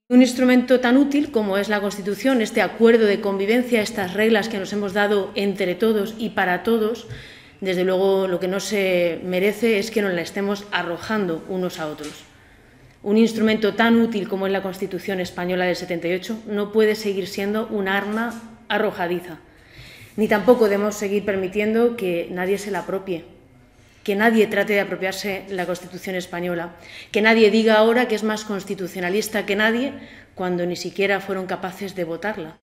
Un instrumento tan útil como es la Constitución, este acuerdo de convivencia, estas reglas que nos hemos dado entre todos y para todos, desde luego lo que no se merece es que nos la estemos arrojando unos a otros. Un instrumento tan útil como es la Constitución española del 78 no puede seguir siendo un arma arrojadiza, ni tampoco debemos seguir permitiendo que nadie se la apropie, que nadie trate de apropiarse la Constitución española, que nadie diga ahora que es más constitucionalista que nadie cuando ni siquiera fueron capaces de votarla.